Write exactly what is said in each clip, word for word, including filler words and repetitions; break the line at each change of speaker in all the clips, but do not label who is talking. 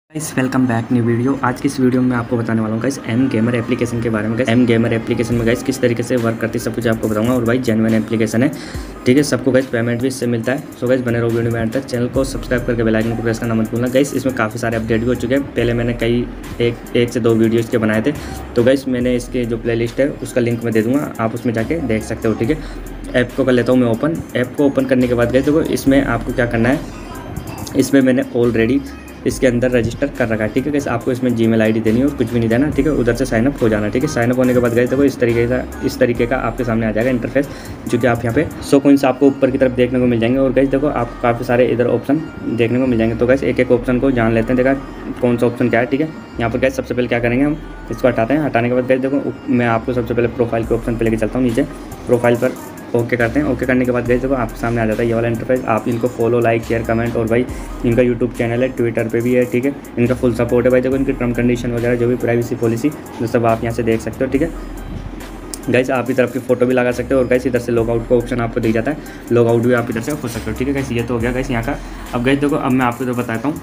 Guys welcome back new video. आज की इस वीडियो में मैं आपको बताने वाला हूँ गाइस एम गेमर एप्लीकेशन के बारे में। गाइस एम गेमर एप्लीकेशन में गाइस किस तरीके से वर्क करती है सब कुछ आपको बताऊंगा। और भाई जेन्युइन एप्लीकेशन है, ठीक है। सबको गाइस पेमेंट भी इससे मिलता है। सो गाइस बने रहो वीडियो में एंड तक। चैनल को सब्सक्राइब करके बेल आइकन को प्रेस करना मत भूलना। गाइस इसमें काफ़ी सारे अपडेट भी हो चुके हैं। पहले मैंने कई एक एक से दो वीडियो इसके बनाए थे, तो गाइस मैंने इसके जो प्ले लिस्ट है उसका लिंक मैं दे दूँगा, आप उसमें जाके देख सकते हो, ठीक है। ऐप को कर लेता हूँ मैं ओपन। ऐप को ओपन करने के बाद गाइस देखो इसमें आपको क्या करना है, इसमें मैंने ऑलरेडी इसके अंदर रजिस्टर कर रखा है, ठीक है। कैसे आपको इसमें जीमेल आईडी देनी है और कुछ भी नहीं देना, ठीक है। उधर से साइनअप हो जाना, ठीक है। साइनअप होने के बाद गए देखो इस तरीके का इस तरीके का आपके सामने आ जाएगा इंटरफेस, जो कि आप यहाँ पे सो कॉइंस आपको ऊपर की तरफ देखने को मिल जाएंगे। और गाइस देखो आपको काफ़ी सारे इधर ऑप्शन देखने को मिल जाएंगे। तो गाइस एक एक ऑप्शन को जान लेते हैं, देखा कौन सा ऑप्शन क्या है, ठीक है। यहाँ पर गाइस सबसे पहले क्या करेंगे, हम इसको हटाते हैं। हटाने के बाद गाइस देखो मैं आपको सबसे पहले प्रोफाइल के ऑप्शन पर लेके चलता हूँ नीचे। प्रोफाइल पर ओके करते हैं। ओके करने के बाद गए देखो आपके सामने आ जाता है ये वाला इंटरफेस। आप इनको फॉलो, लाइक, शेयर, कमेंट, और भाई इनका यूट्यूब चैनल है, ट्विटर पे भी है, ठीक है। इनका फुल सपोर्ट है भाई। देखो इनकी टर्म कंडीशन वगैरह जो भी प्राइवेसी पॉलिसी वो सब आप यहाँ से देख सकते हो, ठीक है। गाइस आप इधर अपनी फोटो भी लगा सकते हो। और गाइस इधर से लॉग आउट का ऑप्शन आपको दिख जाता है, लॉग आउट भी आप इधर से हो सकते हो, ठीक है। गाइस ये तो हो गया गाइस यहाँ का। अब गाइस देखो अब मैं आपको इधर बताता हूँ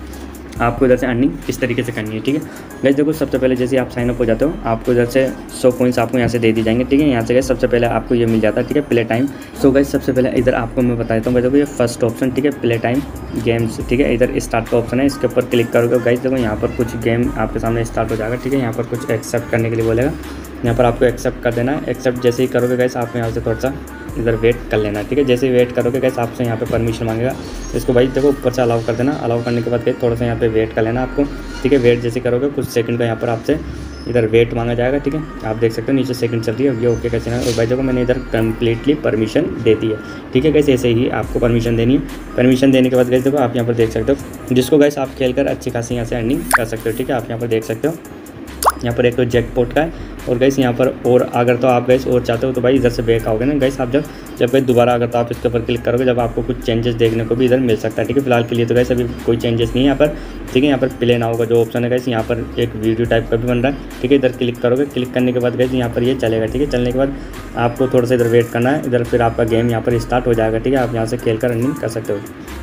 आपको इधर से अर्निंग किस तरीके से करनी है, ठीक है। गाइस देखो सबसे पहले जैसे आप साइन अप हो जाते हो, आपको इधर से सौ कॉइंस आपको यहाँ से दे दी जाएंगे, ठीक है। यहाँ से गाइस सबसे पहले आपको ये मिल जाता है, ठीक है, प्ले टाइम। सो गाइस सबसे पहले इधर आपको मैं बता देता हूँ, देखो ये फर्स्ट ऑप्शन, ठीक है, प्ले टाइम गेम्स, ठीक है। इधर स्टार्ट का ऑप्शन है, इसके ऊपर क्लिक करोगे गाइस देखो यहाँ पर कुछ गेम आपके सामने स्टार्ट हो जाएगा, ठीक है। यहाँ पर कुछ एक्सेप्ट करने के लिए बोलेगा, यहाँ पर आपको एक्सेप्ट कर देना है। एक्सेप्ट जैसे ही करोगे गाइस आप यहाँ से थोड़ा सा इधर वेट कर लेना है, ठीक है। जैसे ही वेट करोगे गाइस आपसे यहाँ पे परमिशन मांगेगा, इसको भाई देखो ऊपर से अलाउ कर देना। अलाउ करने के बाद गाइस थोड़ा सा यहाँ पे वेट कर लेना आपको, ठीक है। वेट जैसे करोगे कुछ सेकंड का यहाँ पर आपसे इधर वेट मांगा जाएगा, ठीक है। आप देख सकते हो नीचे सेकंड चल रही है, ये ओके कैसे ना। और भाई देखो मैंने इधर कम्प्लीटली परमिशन दे दी है, ठीक है। गाइस ऐसे ही आपको परमिशन देनी है। परमिशन देने के बाद गाइस देखो आप यहाँ पर देख सकते हो, जिसको गाइस आप खेल कर अच्छी खासी यहाँ से अर्निंग कर सकते हो, ठीक है। आप यहाँ पर देख सकते हो यहाँ पर एक तो जैकपॉट का है। और गाइस यहाँ पर और अगर तो आप गाइस और चाहते हो तो भाई इधर से बैक आओगे ना गाइस, आप जब जब गाइस दोबारा अगर तो आप इसके ऊपर क्लिक करोगे जब आपको कुछ चेंजेस देखने को भी इधर मिल सकता है, ठीक है। फिलहाल के लिए तो गाइस अभी कोई चेंजेस नहीं है यहाँ पर, ठीक है। यहाँ पर प्ले नाउ का जो ऑप्शन है गाइस यहाँ पर एक वीडियो टाइप का भी बन रहा है, ठीक है। इधर क्लिक करोगे, क्लिक करने के बाद गाइस यहाँ पर ये चलेगा, ठीक है। चलने के बाद आपको थोड़ा सा इधर वेट करना है, इधर फिर आपका गेम यहाँ पर स्टार्ट हो जाएगा, ठीक है। आप यहाँ से खेल कर रनिंग कर सकते हो।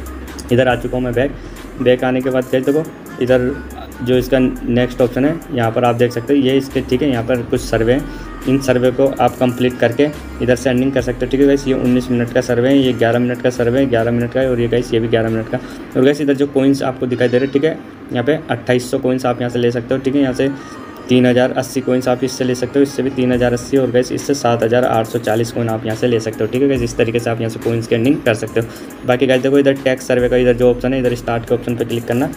इधर आ चुका हूँ मैं बैक। बैक आने के बाद गाइस देखो इधर जो इसका नेक्स्ट ऑप्शन है यहाँ पर आप देख सकते हो ये इसके, ठीक है। यहाँ पर कुछ सर्वे हैं, इन सर्वे को आप कंप्लीट करके इधर से अर्निंग कर सकते हो, ठीक है। गाइस ये उन्नीस मिनट का सर्वे है, ये ग्यारह मिनट का सर्वे है, ग्यारह मिनट का है। और ये गाइस ये भी ग्यारह मिनट का। और गाइस इधर जो कॉइन्स आपको दिखाई दे रहे हैं, ठीक है, यहाँ पे अट्ठाईस सौ कॉइन्स आप यहाँ से ले सकते हो, ठीक है। यहाँ से तीन हज़ार अस्सी कॉइन्स आप इससे ले सकते हो, इससे भी तीन हज़ार अस्सी। और गाइस इससे सात हज़ार आठ सौ चालीस कॉइन आप यहाँ से ले सकते हो, ठीक है। गाइस इस तरीके से आप यहाँ से कॉइन्स की अर्निंग कर सकते हो। बाकी गाइस देखो इधर टैक्स सर्वे का इधर जो ऑप्शन है, इधर स्टार्ट के ऑप्शन पर क्लिक करना।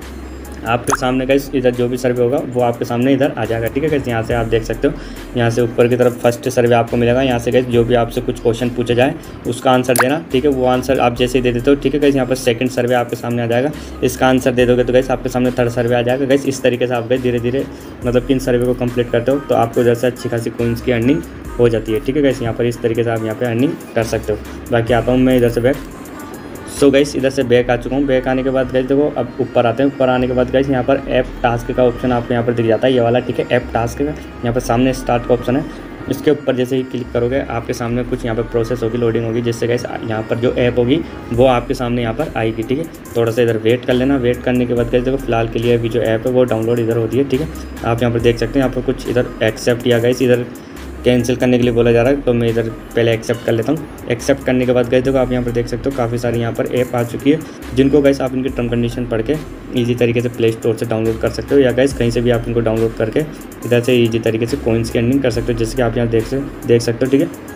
आपके सामने गाइस इधर जो भी सर्वे होगा वो आपके सामने इधर आ जाएगा, ठीक है। गाइस यहाँ से आप देख सकते हो, यहाँ से ऊपर की तरफ फर्स्ट सर्वे आपको मिलेगा। यहाँ से गाइस जो भी आपसे कुछ क्वेश्चन पूछे जाए उसका आंसर देना, ठीक है। वो आंसर आप जैसे ही दे देते हो, ठीक है। गाइस यहाँ पर सेकंड सर्वे आपके सामने आ जाएगा, इसका आंसर दे दोगे तो गाइस आपके सामने थर्ड सर्वे आ जाएगा। गाइस इस तरीके से आप गाइस धीरे धीरे मतलब किन सर्वे को कंप्लीट करते हो तो आपको इधर से अच्छी खासी कॉइन्स की अर्निंग हो जाती है, ठीक है। गाइस यहाँ पर इस तरीके से आप यहाँ पर अर्निंग कर सकते हो। बाकी आता हूँ मैं इधर से बैक। सो गाइस इधर से बैक आ चुका हूँ। बैक आने के बाद गाइस देखो अब ऊपर आते हैं। ऊपर आने के बाद गाइस यहाँ पर ऐप टास्क का ऑप्शन आपको यहाँ पर दिख जाता है, ये वाला, ठीक है। ऐप टास्क का यहाँ पर सामने स्टार्ट का ऑप्शन है, इसके ऊपर जैसे ही क्लिक करोगे आपके सामने कुछ यहाँ पर प्रोसेस होगी, लोडिंग होगी, जिससे गाइस यहाँ पर जो ऐप होगी वो आपके सामने यहाँ पर आएगी, ठीक है। थोड़ा सा इधर वेट कर लेना। वेट करने के बाद गाइस देखो फिलहाल के लिए अभी जो ऐप है वो डाउनलोड इधर होती है, ठीक है। आप यहाँ पर देख सकते हैं यहाँ पर कुछ इधर एक्सेप्ट या गाइस इधर कैंसिल करने के लिए बोला जा रहा है, तो मैं इधर पहले एक्सेप्ट कर लेता हूँ। एक्सेप्ट करने के बाद गाइस देखो आप यहाँ पर देख सकते हो काफ़ी सारी यहाँ पर ऐप आ चुकी है, जिनको गाइस आप इनकी टर्म कंडीशन पढ़ के इजी तरीके से प्ले स्टोर से डाउनलोड कर सकते हो, या गाइस कहीं से भी आप इनको डाउनलोड करके इधर से इजी तरीके से कॉइन्स की अर्निंग कर सकते हो, जैसे कि आप यहाँ देख से देख सकते हो, ठीक है।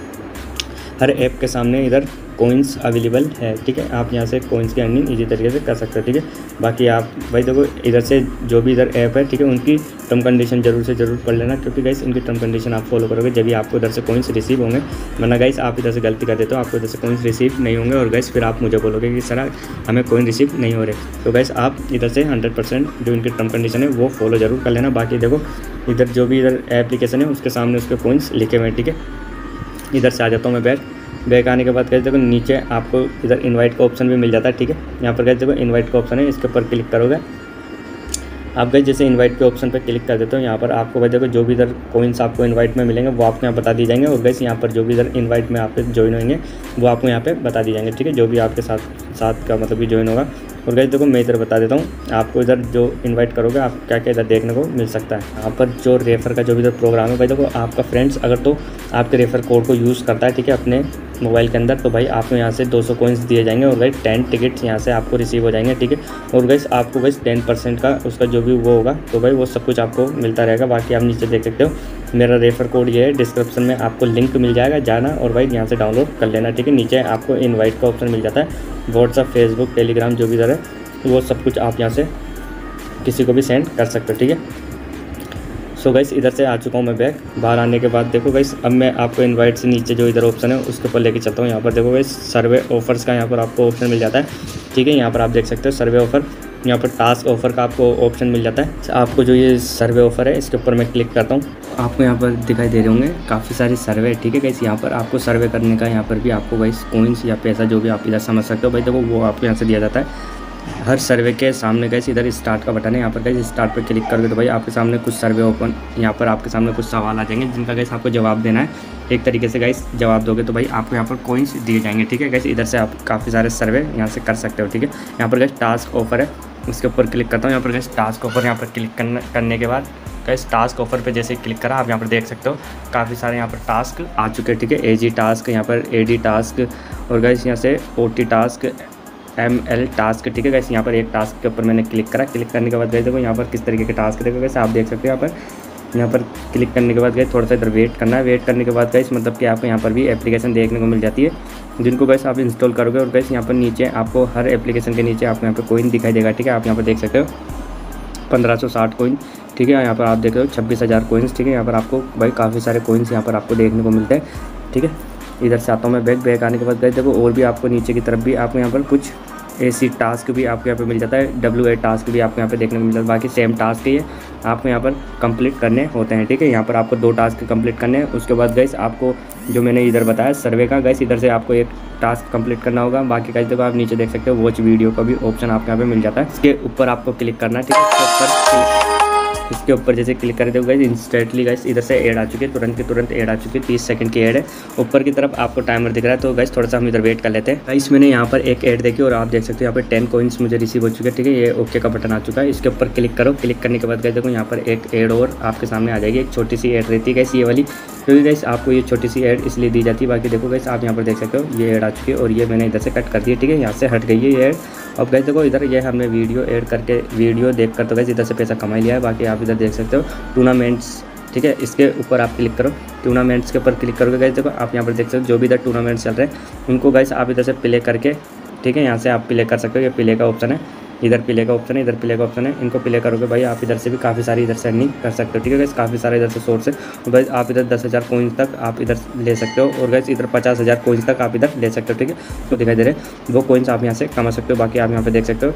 हर ऐप के सामने इधर कॉइन्स अवेलेबल है, ठीक है। आप यहाँ से कॉइन्स की अर्निंग इजी तरीके से कर सकते हो, ठीक है। बाकी आप भाई देखो इधर से जो भी इधर ऐप है, ठीक है, उनकी टर्म कंडीशन जरूर से जरूर पढ़ लेना, क्योंकि गाइस इनकी टर्म कंडीशन आप फॉलो करोगे जब भी आपको इधर से कॉइन्स रिसीव होंगे। वरना गाइस आप इधर से गलती कर देते हो, आपको इधर से कॉइन्स रिसीव नहीं होंगे और गाइस फिर आप मुझे बोलोगे कि सर हमें कॉइन रिसीव नहीं हो रहे। तो गाइस आप इधर से हंड्रेड परसेंट जो इनकी टर्म कंडीशन है वो फॉलो जरूर कर लेना। बाकी देखो इधर जो भी इधर एप्लीकेशन है उसके सामने उसके कॉइन्स लिखे हुए हैं, ठीक है। इधर से आ जाता हूँ मैं बैक। बैक आने के बाद गाइस देखो नीचे आपको इधर इनवाइट का ऑप्शन भी मिल जाता है, ठीक है। यहाँ पर गाइस देखो इनवाइट का ऑप्शन है, इसके ऊपर क्लिक करोगे आप गाइस जैसे इनवाइट के ऑप्शन पर क्लिक कर देते हो, यहाँ पर आपको भाई देखो जो भी इधर कॉइन्स आपको इनवाइट में मिलेंगे वो आपको यहाँ बता दी जाएंगे। और गाइस यहाँ पर जो भी इधर इनवाइट में आपके ज्वाइन होंगे वो आपको यहाँ पे बता दी जाएंगे, ठीक है। जो भी आपके साथ साथ का मतलब कि ज्वाइन होगा और गाइस देखो मैं इधर बता देता हूँ आपको, इधर जो इनवाइट करोगे आप क्या क्या इधर देखने को मिल सकता है। यहाँ पर जो रेफर का जो भी इधर प्रोग्राम है भाई देखो, आपका फ्रेंड्स अगर तो आपके रेफर कोड को यूज़ करता है, ठीक है, अपने मोबाइल के अंदर, तो भाई आपको यहाँ से दो सौ कॉइन्स दिए जाएंगे और भाई टेन टिकट्स यहाँ से आपको रिसीव हो जाएंगे, ठीक है। और गाइस आपको गाइस टेन परसेंट का उसका जो भी वो होगा, तो भाई वो सब कुछ आपको मिलता रहेगा। बाकी आप नीचे देख सकते हो मेरा रेफर कोड ये है, डिस्क्रिप्शन में आपको लिंक मिल जाएगा, जाना और भाई यहाँ से डाउनलोड कर लेना, ठीक है। नीचे आपको इन्वाइट का ऑप्शन मिल जाता है, व्हाट्सअप, फेसबुक, टेलीग्राम जो भी इधर है वो सब कुछ आप यहाँ से किसी को भी सेंड कर सकते हो, ठीक है। सो गाइस इधर से आ चुका हूँ मैं बैक। बाहर आने के बाद देखो गाइस अब मैं आपको इनवाइट से नीचे जो इधर ऑप्शन है उसके ऊपर लेके चलता हूँ। यहाँ पर देखो गाइस सर्वे ऑफर्स का यहाँ पर आपको ऑप्शन मिल जाता है, ठीक है। यहाँ पर आप देख सकते हो सर्वे ऑफर, यहाँ पर टास्क ऑफर का आपको ऑप्शन मिल जाता है। आपको जो ये सर्वे ऑफर है इसके ऊपर मैं क्लिक करता हूँ, आपको यहाँ पर दिखाई दे रहे होंगे काफ़ी सारे सर्वे, ठीक है गाइस। यहाँ पर आपको सर्वे करने का यहाँ पर भी आपको गाइस कॉइन्स या पैसा जो भी आप इधर समझ सकते हो भाई देखो वो आपको यहाँ से दिया जाता है। हर सर्वे के सामने गाइस इधर स्टार्ट का बटन है, यहाँ पर गाइस स्टार्ट पर क्लिक करोगे तो भाई आपके सामने कुछ सर्वे ओपन, यहाँ पर आपके सामने कुछ सवाल आ जाएंगे जिनका गाइस आपको जवाब देना है। एक तरीके से गाइस जवाब दोगे तो भाई आपको यहाँ पर कॉइन्स दिए जाएंगे, ठीक है गाइस। इधर से आप काफ़ी सारे सर्वे यहाँ से कर सकते हो, ठीक है। यहाँ पर गाइस टास्क ऑफर है, इसके ऊपर क्लिक करता हूँ। यहाँ पर गाइस टास्क ऑफर, यहाँ पर क्लिक करने करने के बाद गाइस टास्क ऑफर पे जैसे क्लिक करा आप यहाँ पर देख सकते हो काफ़ी सारे यहाँ पर टास्क आ चुके हैं, ठीक है। एजी टास्क, यहाँ पर एडी टास्क और गाइस यहाँ से OT task, M L task, ठीक है गाइस। यहाँ पर एक टास्क के ऊपर मैंने क्लिक करा, क्लिक करने के बाद गए देखो यहाँ पर किस तरीके के टास्क देखो गाइस आप देख सकते हो। यहाँ पर यहाँ पर क्लिक करने के बाद गए थोड़ा सा इधर वेट करना है, वेट करने के बाद गाइस मतलब कि आपको यहाँ पर भी एप्लीकेशन देखने को मिल जाती है जिनको गाइस आप इंस्टॉल करोगे। और गाइस यहाँ पर नीचे आपको हर एप्लीकेशन के नीचे आपको यहाँ पर कोइन दिखाई देगा, ठीक है। आप यहाँ पर देख सकते हो पंद्रह सौ साठ कोइन, ठीक है। यहाँ पर आप देख रहे हो छब्बीस हज़ार कोइंस, ठीक है। यहाँ पर आपको भाई काफ़ी सारे कोइंस यहाँ पर आपको देखने को मिलते हैं, ठीक है। इधर से आता हूँ मैं बैक, बैक आने के बाद गए देखो और भी आपको नीचे की तरफ भी आपको यहाँ पर कुछ एसी टास्क भी आपको यहाँ पे मिल जाता है, डब्ल्यू ए टास्क भी आपको यहाँ पे देखने को मिल जाता है। बाकी सेम टास्क ही है, आपको यहाँ पर कंप्लीट करने होते हैं, ठीक है। यहाँ पर आपको दो टास्क कंप्लीट करने हैं। उसके बाद गाइस आपको जो मैंने इधर बताया सर्वे का, गाइस इधर से आपको एक टास्क कंप्लीट करना होगा। बाकी गाइस देखो आप नीचे देख सकते हो वॉच वीडियो का भी ऑप्शन आपको यहाँ पे मिल जाता है, इसके ऊपर आपको क्लिक करना है, ठीक है। इसके ऊपर इसके ऊपर जैसे क्लिक कर देते हो गाइस इंस्टेंटली गाइस इधर से ऐड आ चुकी है, तुरंत के तुरंत ऐड आ चुकी है, तीस सेकंड की ऐड है। ऊपर की तरफ आपको टाइमर दिख रहा है, तो गाइस थोड़ा सा हम इधर वेट कर लेते हैं। गाइस मैंने यहाँ पर एक ऐड देखी और आप देख सकते हो यहाँ पर टेन कॉइन्स मुझे रिसीव हो चुके हैं, ठीक है। ये ओके का बटन आ चुका है, इसके ऊपर क्लिक करो। क्लिक करने के बाद गाइस देखो यहाँ पर एक ऐड और आपके सामने आ जाएगी, एक छोटी सी ऐड रहती है गाइस ये वाली, क्योंकि गाइस आपको ये छोटी सी ऐड इसलिए दी जाती है। बाकी देखो गाइस आप यहाँ पर देख सकते हो ये ऐड आ चुकी है और ये मैंने इधर से कट कर दी है, ठीक है। यहाँ से हट गई है ये ऐड। अब गाइस देखो इधर ये हमने वीडियो ऐड करके वीडियो देख कर तो गाइस इधर से पैसा कमा लिया है। बाकी आप इधर देख सकते हो टूर्नामेंट्स, ठीक है। इसके ऊपर आप क्लिक करो, टूर्नामेंट्स के ऊपर क्लिक करोगे गाइस देखो आप यहाँ पर देख सकते हो जो भी इधर टूर्नामेंट्स चल रहे हैं उनको गाइस आप इधर से प्ले करके, ठीक है, यहाँ से आप प्ले कर सकते हो। ये प्ले का ऑप्शन है, इधर प्ले का ऑप्शन है, इधर प्ले का ऑप्शन है। इनको प्ले करोगे भाई आप इधर से भी काफ़ी सारी इधर से अर्निंग कर सकते हो, ठीक है गाइस। काफ़ी सारे इधर से सोर्स है, तो गाइस आप इधर दस हज़ार कोइंस तक आप इधर ले सकते हो और गाइस इधर पचास हज़ार कोइंस तक आप इधर ले सकते हो, ठीक है। तो दिखाई दे रहे वो कोइंस आप यहाँ से कमा सकते हो। बाकी आप यहाँ पे देख सकते हो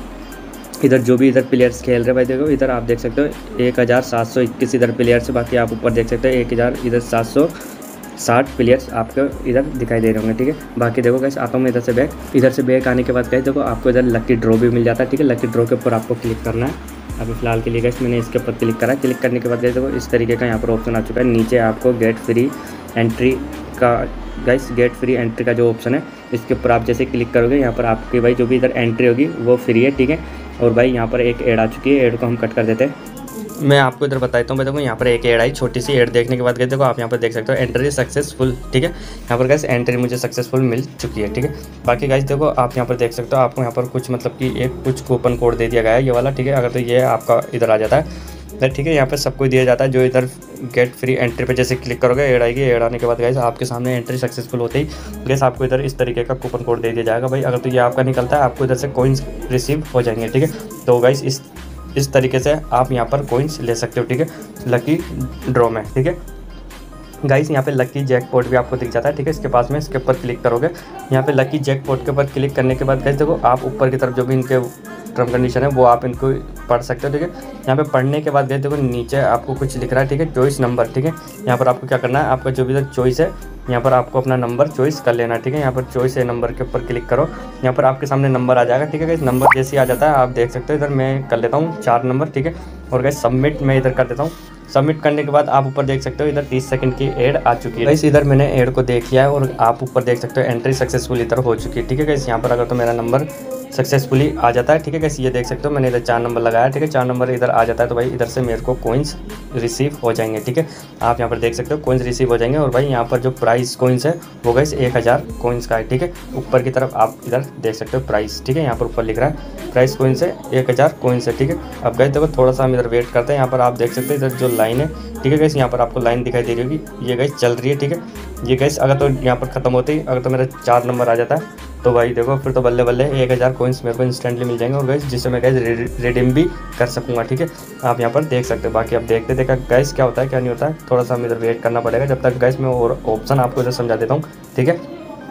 इधर जो भी इधर प्लेयर्स खेल रहे भाई देखो इधर आप देख सकते हो एक हज़ार सात सौ इक्कीस इधर प्लेयर्स। बाकी आप ऊपर देख सकते हो एक हज़ार इधर सात सौ साठ प्लेयर्स आपको इधर दिखाई दे रहे होंगे, ठीक है। बाकी देखो गाइस आता हूँ मैं इधर से बैक, इधर से बैक आने के बाद गाइस देखो आपको इधर लकी ड्रॉ भी मिल जाता है, ठीक है। लकी ड्रॉ के ऊपर आपको क्लिक करना है। अभी फिलहाल के लिए गाइस मैंने इसके ऊपर क्लिक करा, क्लिक करने के बाद गाइस देखो इस तरीके का यहाँ पर ऑप्शन आ चुका है। नीचे आपको गेट फ्री एंट्री का गाइस गेट फ्री एंट्री का जो ऑप्शन है इसके ऊपर आप जैसे क्लिक करोगे यहाँ पर आपकी भाई जो भी इधर एंट्री होगी वो फ्री है, ठीक है। और भाई यहाँ पर एक ऐड आ चुकी है, ऐड को हम कट कर देते हैं। मैं आपको इधर बताता हूँ, मैं देखो यहाँ पर एक ऐड आई, छोटी सी ऐड देखने के बाद गए देखो आप यहाँ पर देख सकते हो एंट्री सक्सेसफुल, ठीक है। यहाँ पर गाइस एंट्री मुझे सक्सेसफुल मिल चुकी है, ठीक है। बाकी गाइस देखो आप यहाँ पर देख सकते हो आपको यहाँ पर कुछ मतलब कि एक कुछ कूपन कोड दे दिया गया है ये वाला, ठीक है। अगर तो ये आपका इधर आ जाता है, ठीक है। यहाँ पर सबको दिया जाता है जो इधर गेट फ्री एंट्री पे जैसे क्लिक करोगे ऐड आएगी, ऐड आने के बाद गाइस आपके सामने एंट्री सक्सेसफुल होते ही गाइस आपको इधर इस तरीके का कूपन कोड दे दिया जाएगा भाई। अगर तो ये आपका निकलता है आपको इधर से कॉइन्स रिसीव हो जाएंगे, ठीक है। तो गाइस इस इस तरीके से आप यहाँ पर कॉइन्स ले सकते हो, ठीक है, लकी ड्रॉ में, ठीक है। गाइस यहाँ पे लकी जैकपॉट भी आपको दिख जाता है, ठीक है। इसके पास में इसके ऊपर क्लिक करोगे, यहाँ पे लकी जैकपॉट के ऊपर क्लिक करने के बाद गाइस देखो आप ऊपर की तरफ जो भी इनके टर्म कंडीशन है वो आप इनको पढ़ सकते हो, ठीक है। यहाँ पे पढ़ने के बाद गए देखो नीचे आपको कुछ लिख रहा है, ठीक है, चॉइस नंबर, ठीक है। यहाँ पर आपको क्या करना है, आपका जो भी इधर चॉइस है यहाँ पर आपको अपना नंबर चॉइस कर लेना, ठीक है। यहाँ पर चॉइस है नंबर के ऊपर क्लिक करो, यहाँ पर आपके सामने नंबर आ जाएगा, ठीक है। इस नंबर जैसे आ जाता है आप देख सकते हो इधर मैं कर लेता हूँ चार नंबर, ठीक है। और गाइस सबमिट मैं इधर कर देता हूँ। सबमिट करने के बाद आप ऊपर देख सकते हो इधर तीस सेकंड की ऐड आ चुकी है। गाइस इधर मैंने ऐड को देख लिया है और आप ऊपर देख सकते हो एंट्री सक्सेसफुल इधर हो चुकी है, ठीक है। गाइस यहाँ पर अगर तो मेरा नंबर सक्सेसफुली आ जाता है। ठीक है कैसे ये देख सकते हो मैंने इधर चार नंबर लगाया। ठीक है चार नंबर इधर आ जाता है तो भाई इधर से मेरे को कोइंस रिसीव हो जाएंगे। ठीक है आप यहाँ पर देख सकते हो कोइंस रिसीव हो जाएंगे। और भाई यहाँ पर जो प्राइस कोइंस है वो गाइस एक हज़ार कोइंस का है। ठीक है ऊपर की तरफ आप इधर देख सकते हो प्राइस। ठीक है यहाँ पर ऊपर लिख रहा है प्राइस कोइंस है एक हज़ार कोइंस है। ठीक है अब गाइस देखो थोड़ा सा हम इधर वेट करते हैं। यहाँ पर आप देख सकते हैं इधर जो लाइन है। ठीक है गाइस यहाँ पर आपको लाइन दिखाई दे रही होगी ये गाइस चल रही है। ठीक है ये गाइस अगर तो यहाँ पर ख़त्म होते ही अगर तो मेरा चार नंबर आ जाता है तो भाई देखो फिर तो बल्ले बल्ले एक हज़ार कोइंस मेरे को इंस्टेंटली मिल जाएंगे और गैस जिससे मैं गैस रिडीम भी कर सकूँगा। ठीक है आप यहाँ पर देख सकते हो। बाकी आप देखते देखा गैस क्या होता है क्या नहीं होता है थोड़ा सा हम इधर वेट करना पड़ेगा जब तक गैस मैं और ऑप्शन आपको इधर समझा देता हूँ। ठीक है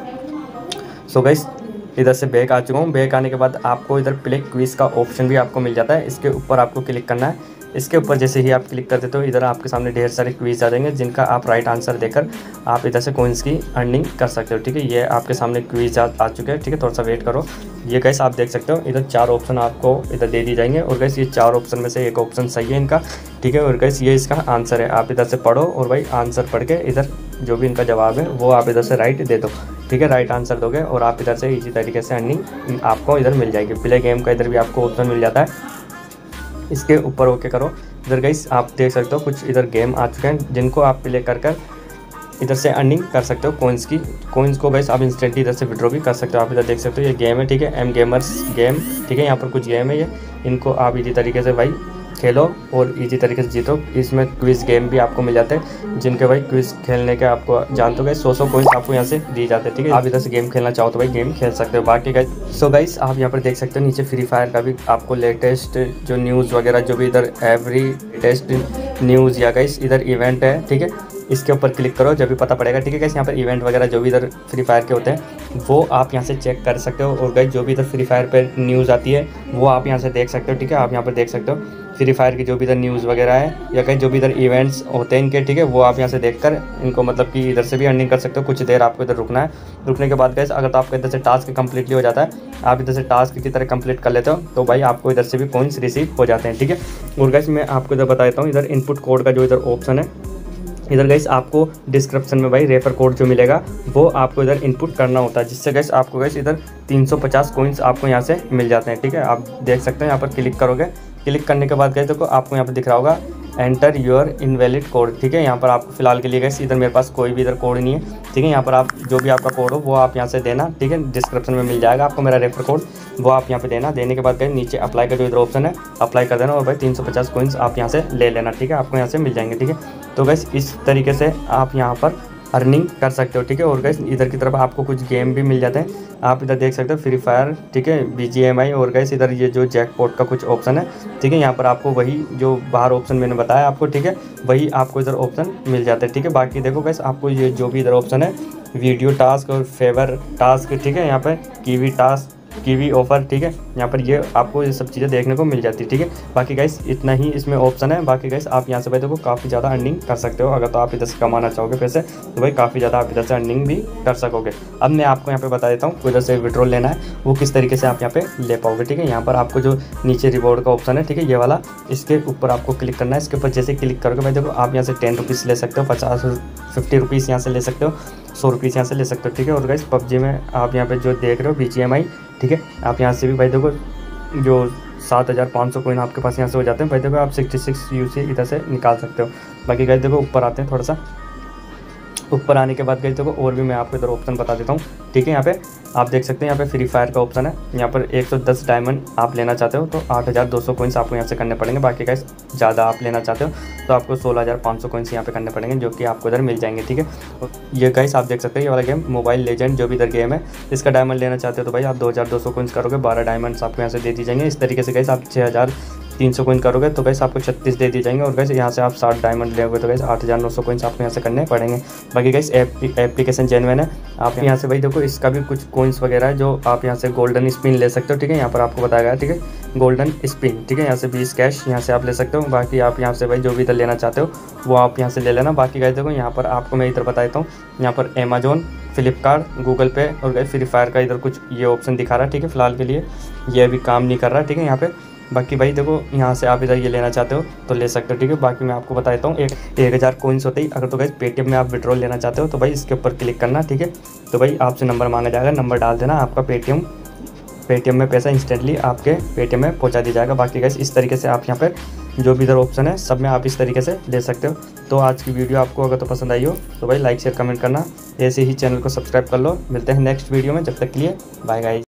सो गैस इधर से बैक आ चुका हूँ। बैक आने के बाद आपको इधर प्ले क्विज का ऑप्शन भी आपको मिल जाता है। इसके ऊपर आपको क्लिक करना है। इसके ऊपर जैसे ही आप क्लिक कर देते हो इधर आपके सामने ढेर सारे क्विज आ जाएंगे जिनका आप राइट आंसर देकर आप इधर से कोइंस की अर्निंग कर सकते हो। ठीक है ये आपके सामने क्विज आ, आ चुके हैं। ठीक है थोड़ा सा वेट करो। ये गैस आप देख सकते हो इधर चार ऑप्शन आपको इधर दे दी जाएंगे और गैस ये चार ऑप्शन में से एक ऑप्शन सही है इनका। ठीक है और गैस ये इसका आंसर है। आप इधर से पढ़ो और भाई आंसर पढ़ के इधर जो भी इनका जवाब है वो आप इधर से राइट दे दो। ठीक है राइट आंसर दोगे और आप इधर से इसी तरीके से अर्निंग आपको इधर मिल जाएगी। प्ले गेम का इधर भी आपको ऑप्शन मिल जाता है। इसके ऊपर ओके करो। इधर गाइस आप देख सकते हो कुछ इधर गेम आ चुके हैं जिनको आप प्ले कर कर इधर से अर्निंग कर सकते हो कोइंस की। कोइंस को गाइस आप इंस्टेंटली इधर से विड्रॉ भी कर सकते हो। आप इधर देख सकते हो ये गेम है। ठीक है एम गेमर्स गेम। ठीक है यहाँ पर कुछ गेम है ये इनको आप इसी तरीके से भाई खेलो और इजी तरीके से जीतो। इसमें क्विज गेम भी आपको मिल जाते हैं जिनके भाई क्विज खेलने के आपको जानते हो गए सौ सौ कोइंस आपको यहाँ से दिए जाते हैं। ठीक है आप इधर से गेम खेलना चाहो तो भाई गेम खेल सकते हो। बाकी गाइस सो गाइस आप यहाँ पर देख सकते हो नीचे फ्री फायर का भी आपको लेटेस्ट जो न्यूज़ वगैरह जो भी इधर एवरी लेटेस्ट न्यूज़ या गाइस इधर इवेंट है। ठीक है इसके ऊपर क्लिक करो जब भी पता पड़ेगा। ठीक है गाइस यहाँ पर इवेंट वगैरह जो भी इधर फ्री फायर के होते हैं वो आप यहाँ से चेक कर सकते हो। और गाइस जो भी इधर फ्री फायर पर न्यूज़ आती है वो आप यहाँ से देख सकते हो। ठीक है आप यहाँ पर देख सकते हो फ्री फायर की जो भी इधर न्यूज़ वगैरह है या कहीं जो भी इधर इवेंट्स होते हैं इनके। ठीक है वो आप यहाँ से देखकर इनको मतलब कि इधर से भी अर्निंग कर सकते हो। कुछ देर आपको इधर रुकना है। रुकने के बाद गाइस अगर तो आपका इधर से टास्क कंप्लीटली हो जाता है आप इधर से टास्क की तरह कंप्लीट कर लेते हो तो भाई आपको इधर से भी पॉइंट्स रिसीव हो जाते हैं। ठीक है और गाइस मैं आपको इधर बता देता हूँ इधर इनपुट कोड का जो इधर ऑप्शन है इधर गाइस आपको डिस्क्रिप्शन में भाई रेफर कोड जो मिलेगा वो आपको इधर इनपुट करना होता है जिससे गाइस आपको गाइस इधर तीन सौ पचास कोइंस आपको यहाँ से मिल जाते हैं। ठीक है आप देख सकते हैं यहाँ पर क्लिक करोगे। क्लिक करने के बाद गाइस देखो आपको यहाँ पर दिख रहा होगा एंटर योर इनवैलिड कोड। ठीक है यहाँ पर आपको फिलहाल के लिए गाइस इधर मेरे पास कोई भी इधर कोड नहीं है। ठीक है यहाँ पर आप जो भी आपका कोड हो वो आप यहाँ से देना। ठीक है डिस्क्रिप्शन में मिल जाएगा आपको मेरा रेफर कोड वो आप यहाँ पे देना। देने के बाद गाइस नीचे अप्लाई का जो इधर ऑप्शन है अप्लाई कर देना और भाई तीन सौ पचास कोइंस आप यहाँ से ले लेना। ठीक है आपको यहाँ से मिल जाएंगे। ठीक है तो गाइस इस तरीके से आप यहाँ पर अर्निंग कर सकते हो। ठीक है और गाइस इधर की तरफ आपको कुछ गेम भी मिल जाते हैं। आप इधर देख सकते हो फ्री फायर। ठीक है बी जी एम आई और गाइस इधर ये जो जैकपॉट का कुछ ऑप्शन है। ठीक है यहाँ पर आपको वही जो बाहर ऑप्शन मैंने बताया आपको। ठीक है वही आपको इधर ऑप्शन मिल जाता है। ठीक है बाकी देखो गाइस आपको ये जो भी इधर ऑप्शन है वीडियो टास्क और फेवर टास्क। ठीक है यहाँ पर कीवी टास्क कीवी ऑफर। ठीक है यहाँ पर ये आपको ये सब चीज़ें देखने को मिल जाती है। ठीक है बाकी गाइस इतना ही इसमें ऑप्शन है। बाकी गाइस आप यहाँ से भाई देखो काफ़ी ज़्यादा अर्निंग कर सकते हो। अगर तो आप इधर से कमाना चाहोगे पैसे तो भाई काफ़ी ज़्यादा आप इधर से अर्निंग भी कर सकोगे। अब मैं आपको यहाँ पे बता देता हूँ इधर से विड्रॉल लेना है वो किस तरीके से आप यहाँ पे ले पाओगे। ठीक है यहाँ पर आपको जो नीचे रिवॉर्ड का ऑप्शन है ठीक है ये वाला इसके ऊपर आपको क्लिक करना है। इसके ऊपर जैसे क्लिक करोगे भाई देखो आप यहाँ से टेन रुपीज़ ले सकते हो, पचास फिफ्टी रुपीज़ यहाँ से ले सकते हो, सौ रुपीज़ यहाँ से ले सकते हो। ठीक है और गाइस पबजी में आप यहाँ पे जो देख रहे हो बी जी एम आई। ठीक है आप यहाँ से भी भाई देखो जो सात हज़ार पाँच सौ कोइन आपके पास यहाँ से हो जाते हैं। भाई देखो आप सिक्सटी सिक्स यू सी इधर से निकाल सकते हो। बाकी गाइस देखो ऊपर आते हैं थोड़ा सा। ऊपर आने के बाद गाइस देखो और भी मैं आपको इधर ऑप्शन बता देता हूँ। ठीक है यहाँ पे आप देख सकते हैं यहाँ पे फ्री फायर का ऑप्शन है। यहाँ पर एक सौ दस डायमंड आप लेना चाहते हो तो आठ हज़ार दो सौ कोइंस आपको यहाँ से करने पड़ेंगे। बाकी गाइस ज़्यादा आप लेना चाहते हो तो आपको सोलह हज़ार पाँच सौ कोइंस यहाँ पे करने पड़ेंगे जो कि आपको इधर मिल जाएंगे। ठीक है ये गाइस आप देख सकते हैं ये वाला गेम मोबाइल लेजेंड जो भी इधर गेम है इसका डायमंड लेना चाहते हो तो भाई आप दो हज़ार दो सौ कोइंस करोगे, बारह डायमंड्स आपको यहाँ से दे दी जाएंगे। इस तरीके से गाइस आप छः हज़ार तीन सौ कोइन करोगे तो गैस आपको छत्तीस दे दिए जाएंगे। और गैस यहाँ से आप साठ डायमंड लेोगे तो गैस आठ हज़ार नौ सौ कोइंस आपको यहाँ से करने पड़ेंगे। बाकी गैस एप्लीकेशन जेन्युइन है। आप यहाँ से भाई देखो इसका भी कुछ कोइंस वगैरह है जो आप यहाँ से गोल्डन स्पिन ले सकते हो। ठीक है यहाँ पर आपको बताया गया ठीक है गोल्डन स्पिन। ठीक है यहाँ से बीस कैश यहाँ से आप ले सकते हो। बाकी आप यहाँ से भाई जो भी इधर लेना चाहते हो वो आप यहाँ से ले लेना। बाकी गैस देखो यहाँ पर आपको मैं इधर बता देता हूँ यहाँ पर अमेजोन, फ्लिपकार्ट, गूगल पे और गैस फ्री फायर का इधर कुछ ये ऑप्शन दिखा रहा है। ठीक है फिलहाल के लिए ये अभी काम नहीं कर रहा है। ठीक है यहाँ पे बाकी भाई देखो यहाँ से आप इधर ये लेना चाहते हो तो ले सकते हो। ठीक है बाकी मैं आपको बताता हूँ एक एक हज़ार कोइंस होते ही अगर तो भाई पेटीएम में आप विड्रॉल लेना चाहते हो तो भाई इसके ऊपर क्लिक करना। ठीक है तो भाई आपसे नंबर मांगा जाएगा, नंबर डाल देना, आपका पेटीएम पेटीएम में पैसा इंस्टेंटली आपके पेटीएम में पहुंचा दिया जाएगा। बाकी गाइस इस तरीके से आप यहाँ पर जो भी इधर ऑप्शन है सब में आप इस तरीके से ले सकते हो। तो आज की वीडियो आपको अगर तो पसंद आई हो तो भाई लाइक शेयर कमेंट करना, ऐसे ही चैनल को सब्सक्राइब कर लो। मिलते हैं नेक्स्ट वीडियो में, जब तक के लिए बाय गाइस।